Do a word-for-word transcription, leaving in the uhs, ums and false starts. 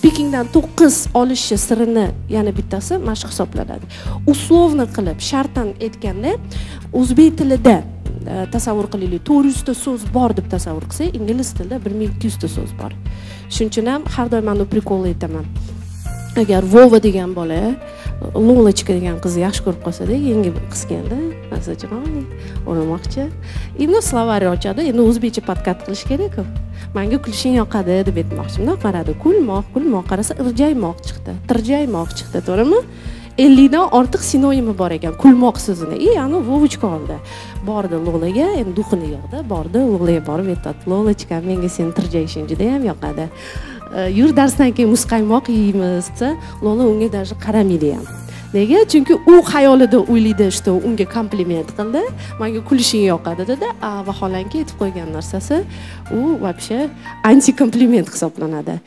Speakingdan to'qqiz olishi sirini yana bittasi mashq hisoblanadi. Uslovni qilib, shartdan aytganda, o'zbek tilida tasavvur qilaylik, to'rt yuz ta so'z bor deb tasavvur qilsak, ingliz tilida bir ming ikki yuz ta so'z bor. Shuning uchun ham har doim men prikol aytaman. Agar Vova degan bola Lolachka degan qizni yaxshi ko'rib qolsa-da, yangi qisganda, masalan, o'ramoqchi. Endi slovar ochadi, endi o'zbekcha podkast qilish kerak-ku. Menga kulishing yoqadi deb aytmoqchi. Bunday qaradi, kulmoq, kulmoq qarasa irjaymoq chiqdi, tirjaymoq chiqdi, to'g'rimi? ellik dan ortiq sinonimi bor ekan kulmoq so'zini. E, ani Vovachka oldi. Bordi Lolaga, endi duxini yo'qda, bordi Lolaga borib aytadi: "Lolachka, menga seni tirjayishing juda ham yoqadi. Yur darsdan keyin muzqaymoq yeymiz" desa, Lola unga даже qaramaydi ham. Nega? Chunki u xayolida o'ylaydi, что unga kompliment qildi, menga kulishing yoqadi dedi. A vaholanki aytib qo'ygan narsasi u вообще anti kompliment hisoblanadi.